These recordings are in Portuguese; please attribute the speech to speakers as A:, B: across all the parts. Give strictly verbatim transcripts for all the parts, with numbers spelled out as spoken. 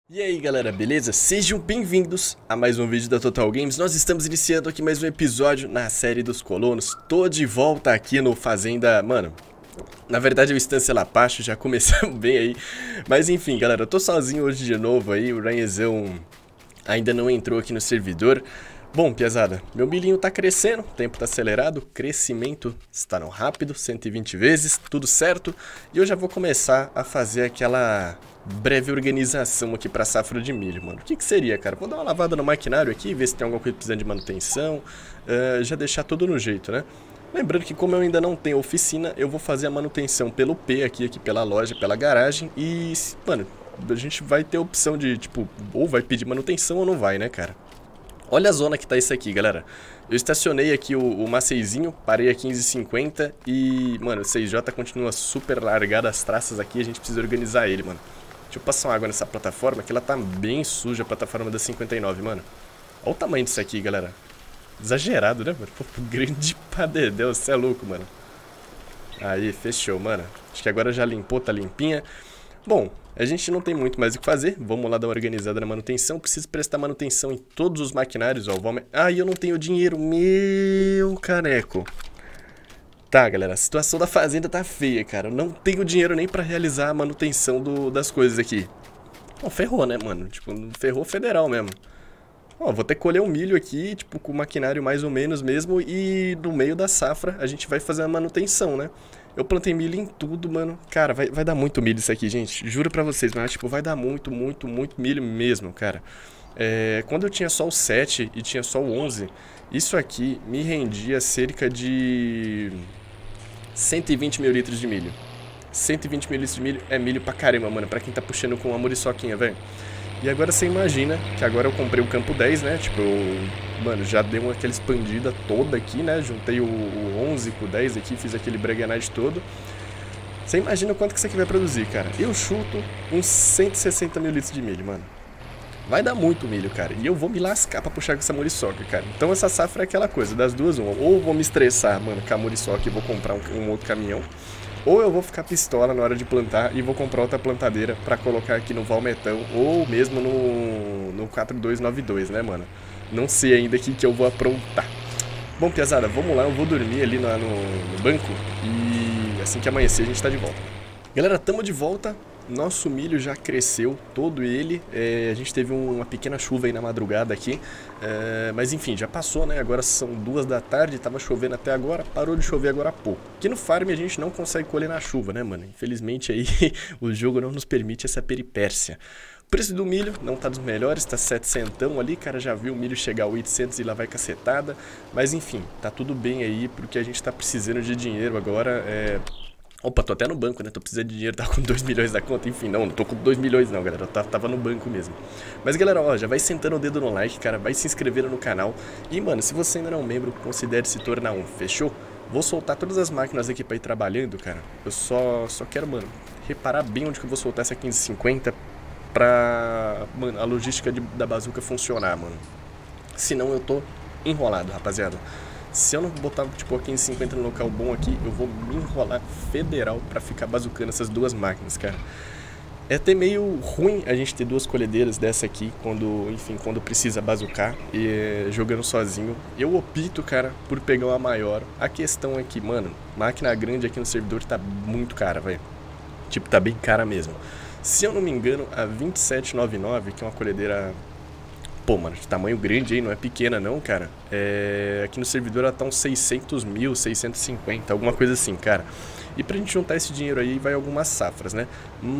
A: E aí galera, beleza? Sejam bem-vindos a mais um vídeo da Total Games. Nós estamos iniciando aqui mais um episódio na série dos colonos. Tô de volta aqui no Fazenda... Mano, na verdade é o Estância Lapacho, já começamos bem aí. Mas enfim galera, eu tô sozinho hoje de novo aí. O Ranhezão ainda não entrou aqui no servidor. Bom, piazada, meu milhinho tá crescendo, o tempo tá acelerado, crescimento está no rápido, cento e vinte vezes, tudo certo. E eu já vou começar a fazer aquela breve organização aqui pra safra de milho, mano. O que que seria, cara? Vou dar uma lavada no maquinário aqui, ver se tem alguma coisa precisando de manutenção, uh, já deixar tudo no jeito, né? Lembrando que como eu ainda não tenho oficina, eu vou fazer a manutenção pelo P aqui, aqui pela loja, pela garagem. E, mano, a gente vai ter a opção de, tipo, ou vai pedir manutenção ou não vai, né, cara? Olha a zona que tá isso aqui, galera. Eu estacionei aqui o, o Maceizinho, parei a quinze e cinquenta e, mano, o seis J continua super largado as traças aqui, a gente precisa organizar ele, mano. Deixa eu passar uma água nessa plataforma, que ela tá bem suja, a plataforma da cinquenta e nove, mano. Olha o tamanho disso aqui, galera. Exagerado, né, mano? Pô, grande pra dedéu, você é louco, mano. Aí, fechou, mano. Acho que agora já limpou, tá limpinha. Bom, a gente não tem muito mais o que fazer, vamos lá dar uma organizada na manutenção, preciso prestar manutenção em todos os maquinários, ó, vamos... Ah, e eu não tenho dinheiro, meu caneco. Tá, galera, a situação da fazenda tá feia, cara, eu não tenho dinheiro nem pra realizar a manutenção do, das coisas aqui. Ó, ferrou, né, mano, tipo, ferrou federal mesmo. Ó, vou ter que colher um milho aqui, tipo, com o maquinário mais ou menos mesmo, e no meio da safra a gente vai fazer a manutenção, né? Eu plantei milho em tudo, mano. Cara, vai, vai dar muito milho isso aqui, gente. Juro pra vocês, mas tipo, vai dar muito, muito, muito milho mesmo, cara. É, quando eu tinha só o sete e tinha só o onze, isso aqui me rendia cerca de cento e vinte mil litros de milho. cento e vinte mil litros de milho é milho pra caramba, mano. Pra quem tá puxando com uma muriçoquinha, velho. E agora você imagina que agora eu comprei o campo dez, né? Tipo, eu, mano, já dei uma aquela expandida toda aqui, né? Juntei o, o onze com o dez aqui, fiz aquele Breguenite todo. Você imagina quanto que isso aqui vai produzir, cara. Eu chuto uns cento e sessenta mil litros de milho, mano. Vai dar muito milho, cara. E eu vou me lascar pra puxar com essa muriçoca, cara. Então essa safra é aquela coisa, das duas, uma. Ou vou me estressar, mano, com a muriçoca e vou comprar um, um outro caminhão. Ou eu vou ficar pistola na hora de plantar e vou comprar outra plantadeira pra colocar aqui no Valmetão ou mesmo no, no quatro dois nove dois, né, mano? Não sei ainda o que, que eu vou aprontar. Bom, piazada, vamos lá, eu vou dormir ali no, no, no banco e assim que amanhecer a gente tá de volta. Galera, tamo de volta. Nosso milho já cresceu, todo ele, é, a gente teve uma pequena chuva aí na madrugada aqui, é, mas enfim, já passou, né, agora são duas da tarde, tava chovendo até agora, parou de chover agora há pouco. Aqui no farm a gente não consegue colher na chuva, né, mano, infelizmente aí o jogo não nos permite essa peripécia. O preço do milho não tá dos melhores, tá setecentão ali, cara, já viu o milho chegar a oitocentos e lá vai cacetada, mas enfim, tá tudo bem aí, porque a gente tá precisando de dinheiro agora, é... Opa, tô até no banco, né? Tô precisando de dinheiro, tá com dois milhões na conta. Enfim, não, não tô com dois milhões não, galera. Eu tava no banco mesmo. Mas, galera, ó, já vai sentando o dedo no like, cara. Vai se inscrevendo no canal. E, mano, se você ainda não é um membro, considere se tornar um, fechou? Vou soltar todas as máquinas aqui pra ir trabalhando, cara. Eu só, só quero, mano, reparar bem onde que eu vou soltar essa quinze cinquenta pra, mano, a logística de, da bazuca funcionar, mano. Senão eu tô enrolado, rapaziada. Se eu não botar, tipo, a quinze cinquenta no local bom aqui, eu vou me enrolar federal pra ficar bazucando essas duas máquinas, cara. É até meio ruim a gente ter duas colhedeiras dessa aqui, quando, enfim, quando precisa bazucar e jogando sozinho. Eu opto, cara, por pegar uma maior. A questão é que, mano, máquina grande aqui no servidor tá muito cara, velho. Tipo, tá bem cara mesmo. Se eu não me engano, a vinte e sete noventa e nove, que é uma colhedeira... Pô, mano, de tamanho grande aí, não é pequena não, cara. É... Aqui no servidor ela tá uns seiscentos mil, seiscentos e cinquenta, alguma coisa assim, cara. E pra gente juntar esse dinheiro aí, vai algumas safras, né?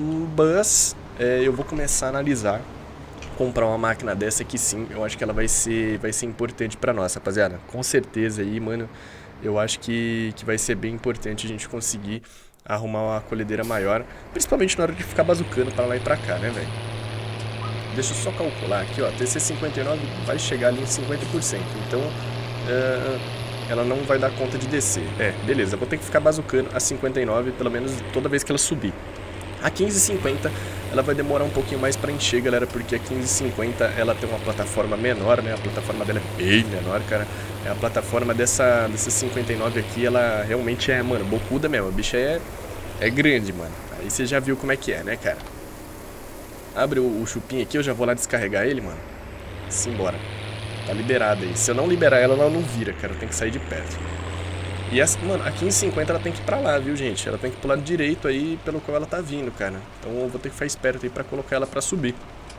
A: Mas é, eu vou começar a analisar comprar uma máquina dessa aqui sim. Eu acho que ela vai ser, vai ser importante pra nós, rapaziada. Com certeza aí, mano, eu acho que, que vai ser bem importante a gente conseguir arrumar uma colhedeira maior. Principalmente na hora de ficar bazucando pra lá e pra cá, né, velho? Deixa eu só calcular aqui, ó, T C cinquenta e nove vai chegar ali em cinquenta por cento, então uh, ela não vai dar conta de descer. É, beleza, vou ter que ficar bazucando a cinquenta e nove, pelo menos toda vez que ela subir. A quinze cinquenta, ela vai demorar um pouquinho mais pra encher, galera, porque a quinze cinquenta, ela tem uma plataforma menor, né, a plataforma dela é bem menor, cara. A plataforma dessa, dessa cinquenta e nove aqui, ela realmente é, mano, bocuda mesmo, a bicha é, é grande, mano. Aí você já viu como é que é, né, cara? Abre o, o chupim aqui, eu já vou lá descarregar ele, mano. Simbora. Tá liberada aí. Se eu não liberar ela, ela não vira, cara. Eu tenho que sair de perto. E essa, mano, a quinze cinquenta ela tem que ir pra lá, viu, gente? Ela tem que ir pro lado direito aí, pelo qual ela tá vindo, cara. Então eu vou ter que ficar esperto aí pra colocar ela pra subir.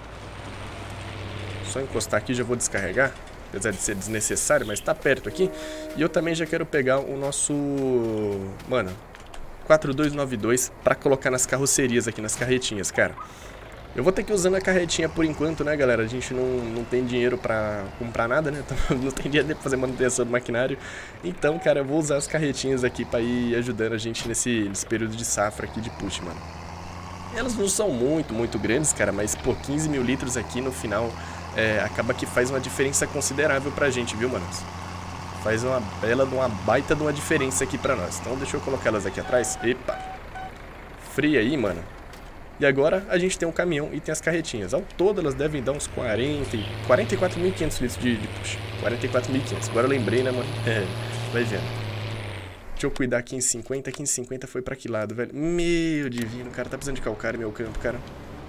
A: Só encostar aqui, já vou descarregar. Apesar de ser desnecessário, mas tá perto aqui. E eu também já quero pegar o nosso... Mano, quatro dois nove dois pra colocar nas carrocerias aqui, nas carretinhas, cara. Eu vou ter que ir usando a carretinha por enquanto, né, galera? A gente não, não tem dinheiro pra comprar nada, né? Então, não tem dinheiro pra fazer manutenção do maquinário. Então, cara, eu vou usar as carretinhas aqui pra ir ajudando a gente nesse, nesse período de safra aqui de push, mano. Elas não são muito, muito grandes, cara, mas, pô, quinze mil litros aqui no final é, acaba que faz uma diferença considerável pra gente, viu, mano? Faz uma bela, uma baita de uma diferença aqui pra nós. Então, deixa eu colocar elas aqui atrás. Epa! Fria aí, mano. E agora a gente tem um caminhão e tem as carretinhas. Ao todo elas devem dar uns quarenta, quarenta e quatro mil e quinhentos litros de, de push. quarenta e quatro mil e quinhentos. Agora eu lembrei, né, mano? É, vai vendo. Deixa eu cuidar quinze cinquenta. quinze cinquenta foi pra que lado, velho? Meu divino, cara. Tá precisando de calcário meu campo, cara.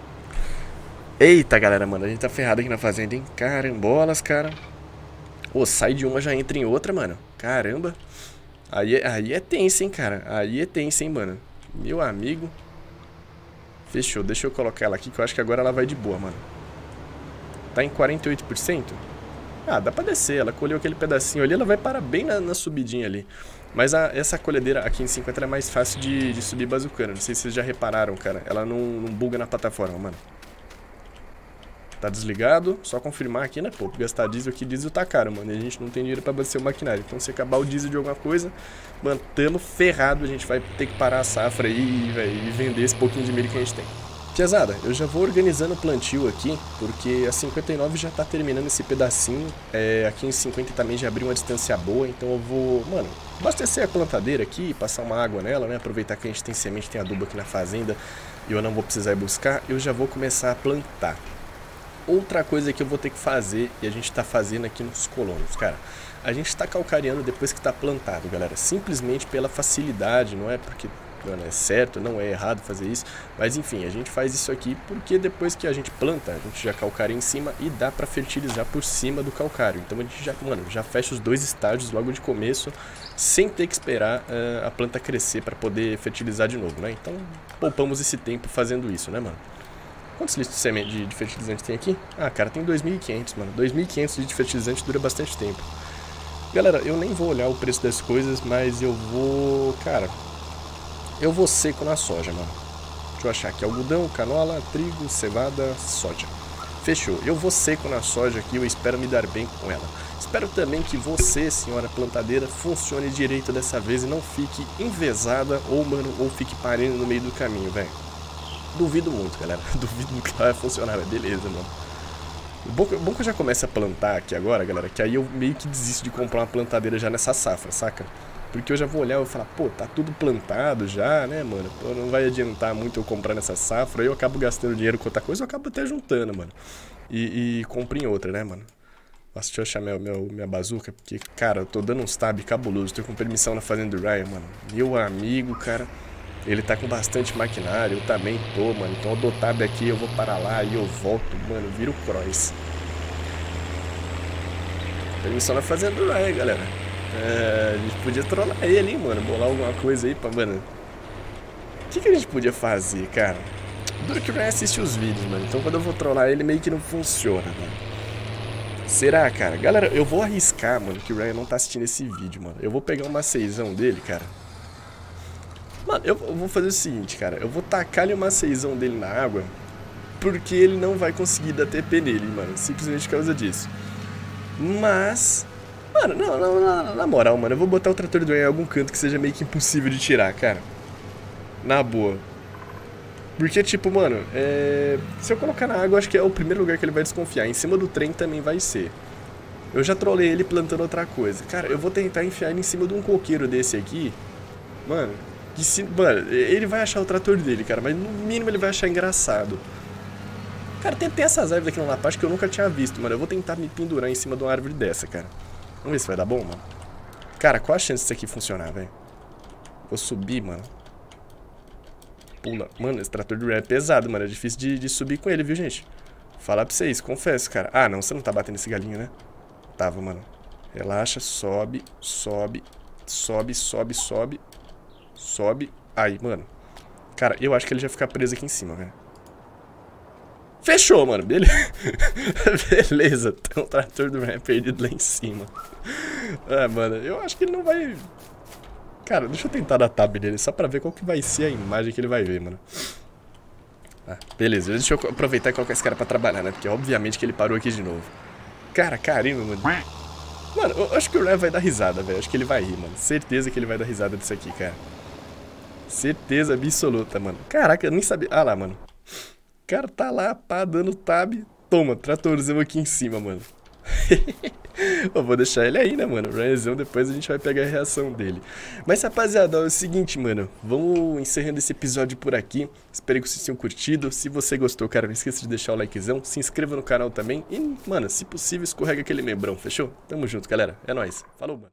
A: Eita, galera, mano. A gente tá ferrado aqui na fazenda, hein? Carambolas, cara. Ô, sai de uma, já entra em outra, mano. Caramba. Aí é, aí é tenso, hein, cara. Aí é tenso, hein, mano. Meu amigo. Fechou, deixa eu colocar ela aqui, que eu acho que agora ela vai de boa, mano. Tá em quarenta e oito por cento? Ah, dá pra descer, ela colheu aquele pedacinho ali, ela vai parar bem na, na subidinha ali. Mas a, essa colhedeira aqui em cinquenta é mais fácil de, de subir bazucando. Não sei se vocês já repararam, cara. Ela não, não buga na plataforma, mano. Tá desligado, só confirmar aqui, né, pô, gastar diesel aqui, diesel tá caro, mano, e a gente não tem dinheiro pra abastecer o maquinário. Então se acabar o diesel de alguma coisa, mano, tamo ferrado, a gente vai ter que parar a safra aí, véio, e vender esse pouquinho de milho que a gente tem. Piazada, eu já vou organizando o plantio aqui, porque a cinquenta e nove já tá terminando esse pedacinho, é, aqui em cinquenta também já abriu uma distância boa, então eu vou, mano, abastecer a plantadeira aqui, passar uma água nela, né, aproveitar que a gente tem semente, tem adubo aqui na fazenda, e eu não vou precisar ir buscar, eu já vou começar a plantar. Outra coisa que eu vou ter que fazer, e a gente tá fazendo aqui nos colonos, cara, a gente tá calcareando depois que tá plantado, galera, simplesmente pela facilidade, não é porque não é certo, não é errado fazer isso, mas enfim, a gente faz isso aqui porque depois que a gente planta, a gente já calcaria em cima e dá pra fertilizar por cima do calcário, então a gente já, mano, já fecha os dois estágios logo de começo, sem ter que esperar uh, a planta crescer pra poder fertilizar de novo, né, então poupamos esse tempo fazendo isso, né, mano. Quantos litros de semente de, de fertilizante tem aqui? Ah, cara, tem dois mil e quinhentos, mano. dois mil e quinhentos litros de fertilizante dura bastante tempo. Galera, eu nem vou olhar o preço das coisas, mas eu vou... Cara, eu vou seco na soja, mano. Deixa eu achar aqui. Algodão, canola, trigo, cevada, soja. Fechou. Eu vou seco na soja aqui, eu espero me dar bem com ela. Espero também que você, senhora plantadeira, funcione direito dessa vez e não fique envezada ou, mano, ou fique parando no meio do caminho, velho. Duvido muito, galera. Duvido muito que ela vai funcionar, mas beleza, mano. O bom, bom que eu já começo a plantar aqui agora, galera, que aí eu meio que desisto de comprar uma plantadeira já nessa safra, saca? Porque eu já vou olhar e vou falar, pô, tá tudo plantado já, né, mano? Pô, não vai adiantar muito eu comprar nessa safra, aí eu acabo gastando dinheiro com outra coisa, eu acabo até juntando, mano. E, e compro em outra, né, mano? Nossa, deixa eu achar meu, meu, minha bazuca, porque, cara, eu tô dando uns tab cabuloso, tô com permissão na fazenda do Ryan, mano. Meu amigo, cara... Ele tá com bastante maquinário, eu também tô, mano. Então eu dou tab aqui, eu vou para lá e eu volto, mano, viro cross. Permissão na fazenda do Ryan, galera. É, a gente podia trollar ele, hein, mano. Bolar alguma coisa aí pra, mano. O que, que a gente podia fazer, cara? Duro que o Ryan assiste os vídeos, mano. Então quando eu vou trollar ele, meio que não funciona, mano. Será, cara? Galera, eu vou arriscar, mano, que o Ryan não tá assistindo esse vídeo, mano. Eu vou pegar uma seisão dele, cara. Mano, eu vou fazer o seguinte, cara. Eu vou tacar-lhe uma seisão dele na água, porque ele não vai conseguir dar T P nele, mano. Simplesmente por causa disso. Mas... Mano, não, não, não, na moral, mano. Eu vou botar o trator do Ryan em algum canto que seja meio que impossível de tirar, cara. Na boa. Porque, tipo, mano, é... se eu colocar na água, acho que é o primeiro lugar que ele vai desconfiar. Em cima do trem também vai ser. Eu já trolei ele plantando outra coisa. Cara, eu vou tentar enfiar ele em cima de um coqueiro desse aqui. Mano... Que se, mano, ele vai achar o trator dele, cara, mas no mínimo ele vai achar engraçado. Cara, tem, tem essas árvores aqui na Lapaz que eu nunca tinha visto, mano. Eu vou tentar me pendurar em cima de uma árvore dessa, cara. Vamos ver se vai dar bom, mano. Cara, qual a chance disso aqui funcionar, velho? Vou subir, mano. pula. Mano, esse trator do Ram é pesado, mano. É difícil de, de subir com ele, viu, gente? Falar pra vocês, confesso, cara. Ah, não, você não tá batendo esse galinho, né? Tava, mano. Relaxa, sobe, sobe, sobe, sobe, sobe, sobe. Aí, mano. Cara, eu acho que ele já fica preso aqui em cima, velho. Fechou, mano. Beleza. Beleza. Tem um trator do Ram perdido lá em cima. Ah, mano, eu acho que ele não vai... Cara, deixa eu tentar dar tab nele, só pra ver qual que vai ser a imagem que ele vai ver, mano. Ah, beleza. Deixa eu aproveitar e colocar esse cara pra trabalhar, né? Porque obviamente que ele parou aqui de novo. Cara, caramba, mano. Mano, eu acho que o Ram vai dar risada, velho. Acho que ele vai rir, mano. Certeza que ele vai dar risada disso aqui, cara. Certeza absoluta, mano. Caraca, eu nem sabia... Ah lá, mano. O cara tá lá, pá, dando tab. Toma, tratorzão aqui em cima, mano. Eu vou deixar ele aí, né, mano? Ranzão, depois a gente vai pegar a reação dele. Mas, rapaziada, ó, é o seguinte, mano. Vamos encerrando esse episódio por aqui. Espero que vocês tenham curtido. Se você gostou, cara, não esqueça de deixar o likezão. Se inscreva no canal também. E, mano, se possível, escorrega aquele membrão, fechou? Tamo junto, galera. É nóis. Falou, mano.